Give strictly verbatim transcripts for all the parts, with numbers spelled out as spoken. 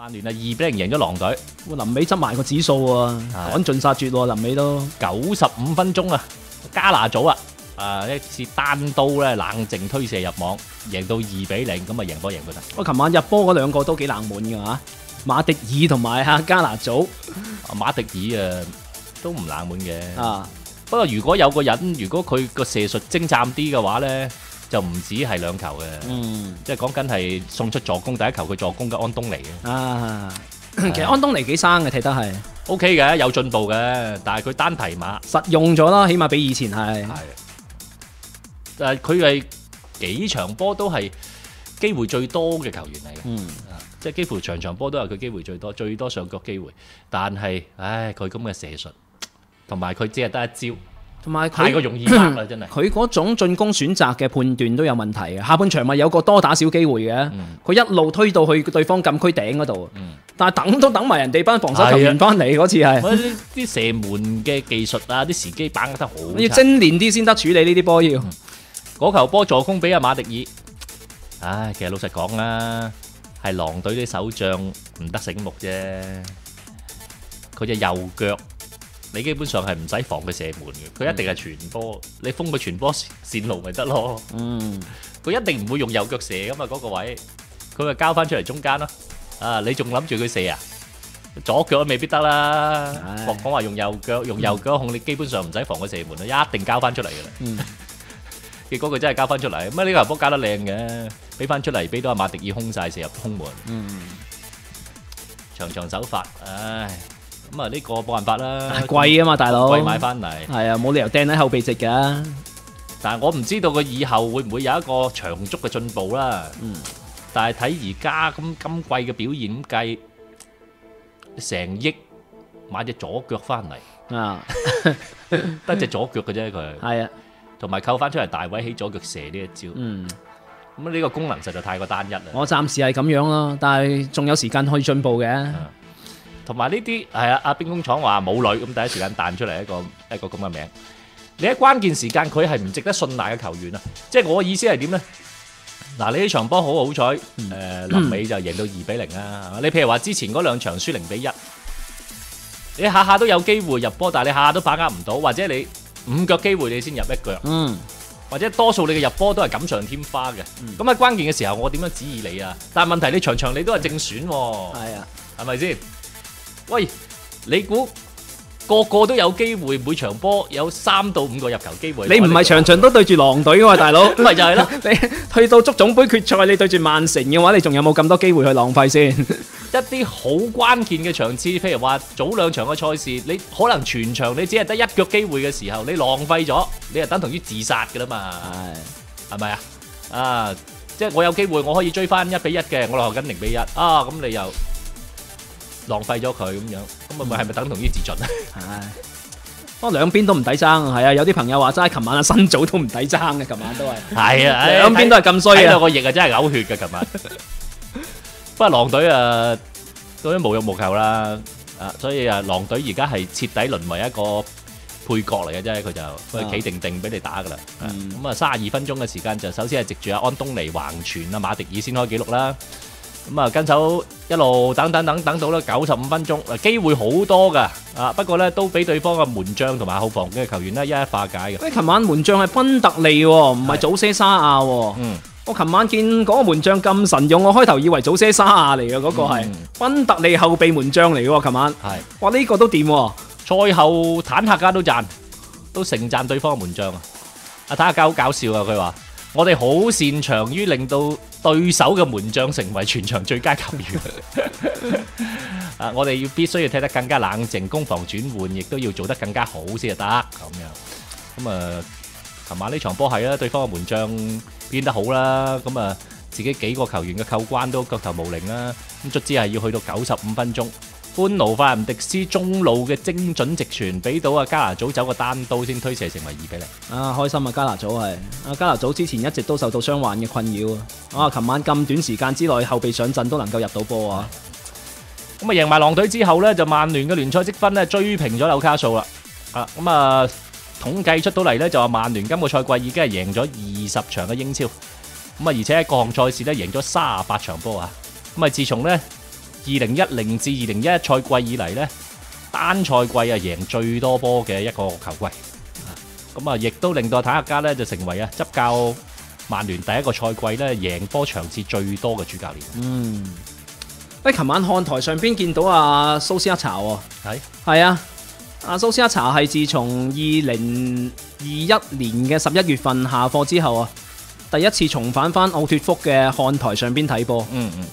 曼聯啊二比零贏咗狼隊。 臨尾執埋個指數啊，趕盡殺絕喎，臨尾都九十五分鐘啊，加拿祖啊，啊一次單刀咧冷靜推射入網，贏到二比零，咁啊贏波贏佢得。 我琴晚入波嗰兩個都幾冷門㗎嚇，馬迪爾同埋啊加拿祖。 啊馬迪爾啊都唔冷門嘅。 啊， 不過如果有個人，如果佢個射術精湛啲嘅話咧，就唔止係兩球嘅。 嗯， 即係講緊係送出助攻，第一球佢助攻嘅安東尼嘅。 啊，其實安東尼幾生嘅，踢得係 O K 嘅，有進步嘅，但係佢單提馬實用咗啦，起碼比以前係。 係，但係佢係幾場波都係機會最多嘅球員嚟嘅。 嗯， 即係幾乎場場波都係佢機會最多，最多上腳機會。但係，唉，佢咁嘅射術，同埋佢只係得一招。 同埋太過容易拍啦，真係。 佢嗰種進攻選擇嘅判斷都有問題嘅。下半場咪有個多打少機會嘅，佢、嗯、一路推到去對方禁區頂嗰度，嗯、但係等都等埋人哋班防守球員翻嚟嗰次係。 啲射門嘅技術啊，啲時機把握得好。 要精練啲先得處理呢啲波要。 嗰、嗯、球波助攻俾阿馬迪爾，唉，其實老實講啦，係狼隊啲守將唔得醒目啫。佢隻右腳。你基本上係唔使防佢射門嘅，佢一定係傳波，嗯、你封佢傳波線路咪得咯。嗯，佢一定唔會用右腳射噶嘛，嗰、嗰個位，佢咪交翻出嚟中間咯。啊，你仲諗住佢射啊？左腳都未必得啦。莫講話用右腳，用右腳控，你基本上唔使防佢射門啦，一定交翻出嚟噶啦。嗯，結果佢真係交翻出嚟，咁啊呢個球波交得靚嘅，俾翻出嚟，俾到阿馬迪爾空晒射入空門。嗯，長長手法，唉。咁啊呢個冇辦法啦， 貴啊嘛大佬， 貴買翻嚟， 係啊冇理由掟喺後備席㗎。 但係我唔知道佢以後會唔會有一個長足嘅進步啦。嗯，但係睇而家咁今季嘅表現計，成億買隻左腳翻嚟啊，得隻左腳嘅啫佢。係啊，同埋扣翻出嚟大位起左腳射呢一招。嗯，咁呢個功能實在太過單一啦。我暫時係咁樣咯，但係仲有時間可以進步嘅。同埋呢啲係啊，阿兵工廠話冇女咁第一時間彈出嚟一個一個咁嘅名。你喺關鍵時間佢係唔值得信賴嘅球員啊！即係我嘅意思係點咧？嗱，你呢場波好好彩，誒臨尾就贏到二比零啦。你譬如話之前嗰兩場輸零比一，你下下都有機會入波，但係你下下都把握唔到，或者你五腳機會你先入一腳，嗯，或者多數你嘅入波都係錦上添花嘅。咁喺關鍵嘅時候，我點樣指意你啊？但係問題你場場你都係正選喎，係啊，係咪先？喂，你估個個都有機會，每場波有三到五個入球機會？你唔係場場都對住狼隊嘅嘛，大佬？咪就係咯，你去到足總杯決賽，你對住曼城嘅話，你仲有冇咁多機會去浪費先？一啲好關鍵嘅場次，譬如話早兩場嘅賽事，你可能全場你只係得一腳機會嘅時候，你浪費咗，你就等同於自殺㗎啦嘛？係，係咪啊？啊，即係我有機會，我可以追翻一比一嘅，我落後緊零比一啊，咁你又浪費咗佢咁樣，咁咪係咪等同於自盡啊？係，不過兩邊都唔抵爭，係啊！有啲朋友話齋，琴晚阿新組都唔抵爭嘅，琴晚都係。係啊，兩邊都係咁衰啊！睇到個翼啊，真係嘔血嘅琴晚。不過狼隊啊，都無欲無求啦，啊，所以啊，狼隊而家係徹底淪為一個配角嚟嘅啫，佢就佢企定定俾你打噶啦。咁啊，三十二分鐘嘅時間就首先係藉住阿安東尼橫傳啊，馬迪爾先開紀錄啦。咁啊，跟手一路等等等等到咧九十五分鐘，機會好多噶，啊不過咧都俾對方嘅門將同埋後防嘅球員咧一一化解嘅。喂，琴晚門將係賓特利喎，唔係祖些沙亞喎。嗯，我琴晚見嗰個門將咁神勇，我開頭以為祖些沙亞嚟嘅嗰個係賓特利後備門將嚟嘅喎，琴晚。係，哇呢個都掂喎。賽後坦克家都讚，都盛讚對方嘅門將啊。阿坦克家好搞笑啊，佢話。我哋好擅長於令到對手嘅門將成為全場最佳球員。啊，我哋要必須要踢得更加冷靜，攻防轉換亦都要做得更加好先得咁樣。咁啊，琴晚呢場波係啦，對方嘅門將變得好啦，咁啊自己幾個球員嘅扣關都腳頭無靈啦。咁卒之係要去到九十五分鐘。潘奴法蘭迪斯中路嘅精準直傳，俾到阿加拿祖走個單刀先推射成為二比零。啊，開心啊！加拿祖係阿加拿祖之前一直都受到傷患嘅困擾啊！啊，琴晚咁短時間之內後備上陣都能夠入到波啊！咁啊，贏埋狼隊之後呢，就曼聯嘅聯賽積分呢追平咗紐卡素啦。啊，咁啊統計出到嚟呢，就話曼聯今個賽季已經係贏咗二十場嘅英超，咁啊而且喺各項賽事呢贏咗三十八場波啊！咁啊自從呢。 零一零至二零一一賽季以嚟呢，單賽季啊贏最多波嘅一個球季。咁啊，亦都令到坦克家呢就成為啊執教曼聯第一個賽季呢贏波場次最多嘅主教練。 嗯，喺琴晚看台上邊見到阿蘇斯克查喎， 係係啊，阿蘇斯克查係自從二零二一年嘅十一月份下課之後啊，第一次重返翻奧脱福嘅看台上邊睇波。 嗯嗯。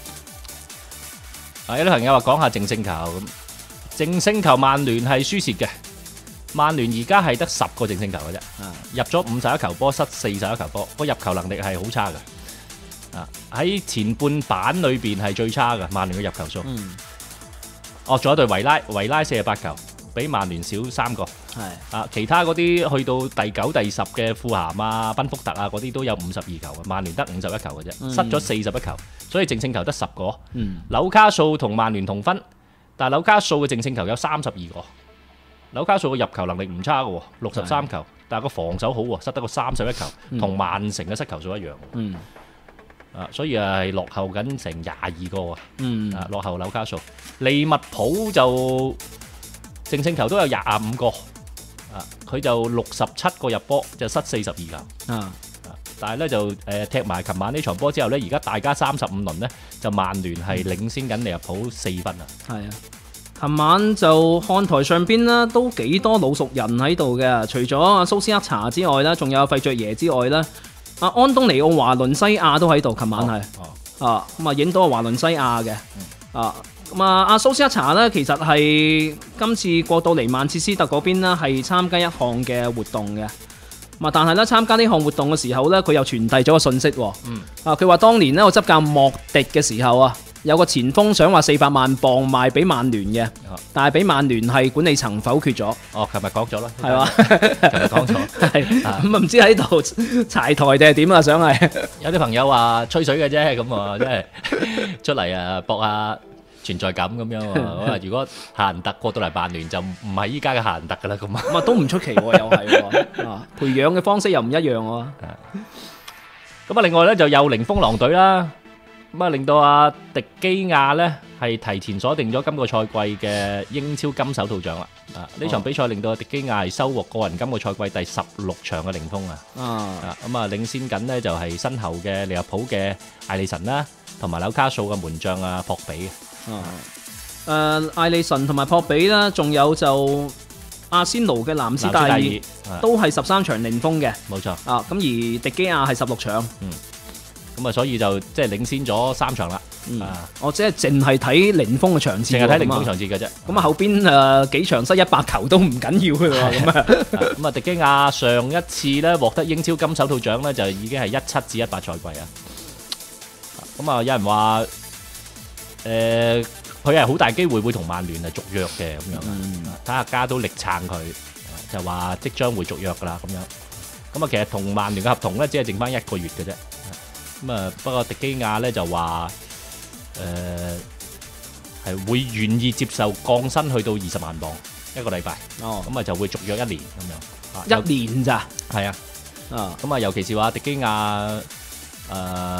啊，有啲朋友話講下淨勝球咁，淨勝球曼聯係輸蝕嘅。曼聯而家係得十個淨勝球嘅啫，入咗五十一球波，失四十一球波，個入球能力係好差嘅。啊，喺前半版裏邊係最差嘅曼聯嘅入球數。 嗯。 哦，仲有對維拉，維拉四十八球，比曼聯少三個。 係。 啊，其他嗰啲去到第九、第十嘅富咸啊、賓福特啊嗰啲都有五十二球，曼聯得五十一球嘅啫， 嗯、 失咗四十一球，所以淨勝球得十個。 嗯。 紐卡素同曼聯同分，但係紐卡素嘅淨勝球有三十二個。紐卡素嘅入球能力唔差嘅喎，六十三球，但係個防守好喎，失得個三十一球，同曼城嘅失球數一樣。 嗯， 啊，所以係落後緊成廿二個啊。 嗯， 啊，落後紐卡素。利物浦就淨勝球都有廿五個，啊，佢就六十七個入波，就失四十二球。 啊， 但係咧就誒踢埋琴晚呢場波之後咧，而家大家三十五輪咧，就曼聯係領先緊利物浦四分啊。 係啊。琴晚就看台上邊啦，都幾多老熟人喺度嘅。除咗阿蘇斯克查之外啦，仲有費爵爺之外啦，阿安東尼奧華倫西亞都喺度。琴晚係、哦哦、啊，咁啊影到阿華倫西亞嘅、嗯、啊，咁啊阿蘇斯克查呢，其實係今次過到嚟曼徹斯特嗰邊啦，係參加一項嘅活動嘅。咁啊，但係咧參加呢項活動嘅時候呢，佢又傳遞咗個信息喎。嗯、啊，佢話當年呢，我執教莫迪嘅時候啊。有個前鋒想話四百萬磅賣俾曼聯嘅，但係俾曼聯係管理層否決咗。 哦，琴日講咗啦， 係嘛？ 琴日講咗，係咁啊，唔知喺度柴台定係點啊？想係有啲朋友話吹水嘅啫，咁啊，即係出嚟啊搏下存在感咁樣啊。如果夏蘭特過到嚟曼聯就唔係依家嘅夏蘭特噶啦，咁啊， 咁啊都唔出奇喎，又係啊，培養嘅方式又唔一樣喎。 咁啊，另外咧就又零封狼隊啦。咁啊，令到阿迪基亞咧係提前鎖定咗今個賽季嘅英超金手套獎啦。啊，呢場比賽令到阿迪基亞係收穫個人今個賽季第十六場嘅零封啊。啊，咁啊，領先緊呢就係身後嘅利物浦嘅艾利臣啦，同埋紐卡素嘅門將啊霍比嘅。 啊，誒艾利臣同埋霍比啦，仲有就阿仙奴嘅藍斯戴爾都係十三場零封嘅。 冇錯。 啊，咁而迪基亞係十六場。 嗯。咁啊，所以就即係領先咗三場啦。 嗯，我即係淨係睇零封嘅場次， 淨係睇零封場次嘅啫。 咁啊，後邊誒幾場失一百球都唔緊要嘅喎。咁啊， 咁啊，迪基亞上一次咧獲得英超金手套獎咧，就已經係一七至一八賽季啊。咁啊，有人話誒，佢係好大機會會同曼聯係續約嘅咁樣。嗯，睇下家都力撐佢，就話即將會續約噶啦咁樣。咁啊，其實同曼聯嘅合同咧，只係剩翻一個月嘅啫。咁啊，不過迪基亞咧就話誒係會願意接受降薪去到二十萬磅一個禮拜。哦，咁啊就會續約一年咁樣。一年咋？ 係啊。啊，咁啊，尤其是話迪基亞誒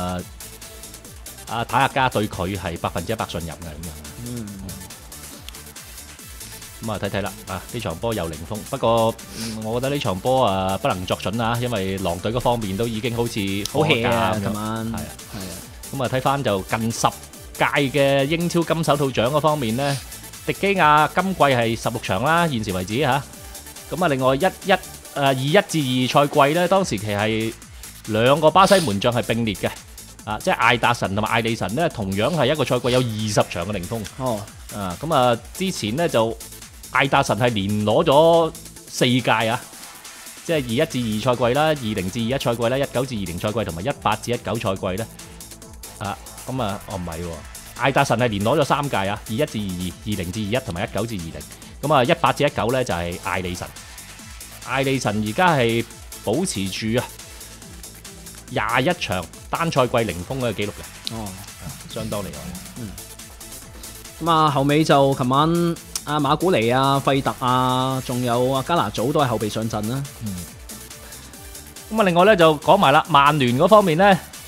阿坦克家對佢係百分之一百信任嘅咁樣。嗯。咁啊睇睇啦，啊呢場波又零封，不過我覺得呢場波啊不能作準啊，因為狼隊嗰方面都已經好似好 hea 啊， 咁樣， 係啊， 係啊，咁啊睇翻就近十屆嘅英超金手套獎嗰方面咧，迪基亞今季係十六場啦，現時為止嚇，咁啊另外一一誒二一至二賽季咧，當時期係兩個巴西門將係並列嘅，啊即係艾達臣同埋艾利臣咧，同樣係一個賽季有二十場嘅零封。哦，啊咁啊之前咧就。艾達臣係連攞咗四屆啊，即係二一至二賽季啦，二零至二一賽季啦，一九至二零賽季同埋一八至一九賽季咧。啊，咁啊，哦唔係喎，艾達臣係連攞咗三屆啊，二一至二二、二零至二一同埋一九至二零。咁啊，一八至一九咧就係艾利臣。艾利臣而家係保持住啊廿一場單賽季零封嘅記錄嘅。哦，相當厲害。嗯。 咁啊，後尾就琴晚。阿馬古尼啊、費特啊，仲有阿加拿祖都係後備上陣啦。 嗯。咁啊，另外咧就講埋啦，曼聯嗰方面咧，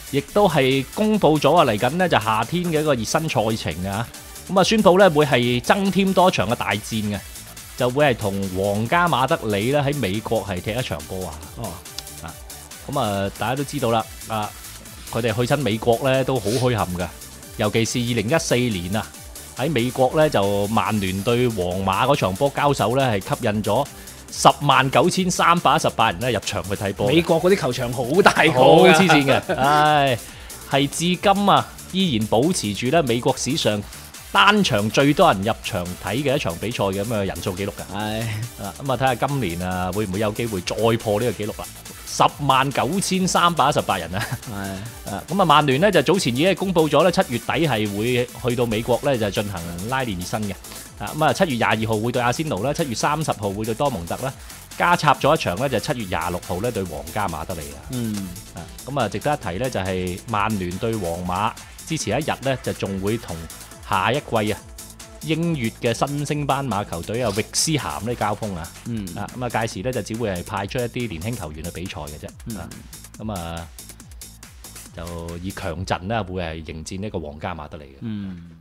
亦都係公佈咗啊嚟緊呢就夏天嘅一個熱身賽程啊，咁啊宣佈咧會係增添多場嘅大戰嘅，就會係同皇家馬德里咧喺美國係踢一場波啊。 哦， 啊，咁啊大家都知道啦，啊佢哋去親美國咧都好墟冚㗎，尤其是二零一四年啊喺美國咧就曼聯對皇馬嗰場波交手咧係吸引咗十萬九千三百一十八人咧入場去睇波。 美國嗰啲球場好大個好㗎黐線嘅，唉，係至今啊依然保持住咧美國史上單場最多人入場睇嘅一場比賽嘅咁嘅人數紀錄㗎。 唉， 啊咁啊睇下今年啊會唔會有機會再破呢個紀錄啦？十萬九千三百一十八人啊！ 係啊咁啊曼聯咧就早前已經係公佈咗咧七月底係會去到美國咧就進行拉練熱身嘅。啊咁啊七月廿二號會對阿仙奴啦，七月三十號會對多蒙特啦，加插咗一場咧就七月廿六號咧對皇家馬德里啊。 嗯啊咁啊值得一提咧就係曼聯對皇馬之前一日咧就仲會同下一季啊英乙嘅新升班馬球隊啊域斯咸呢交鋒啊。 嗯啊咁啊屆時咧就只會係派出一啲年輕球員去比賽嘅啫。 嗯啊咁啊就以強陣咧會係迎戰呢個皇家馬德里嘅。 嗯。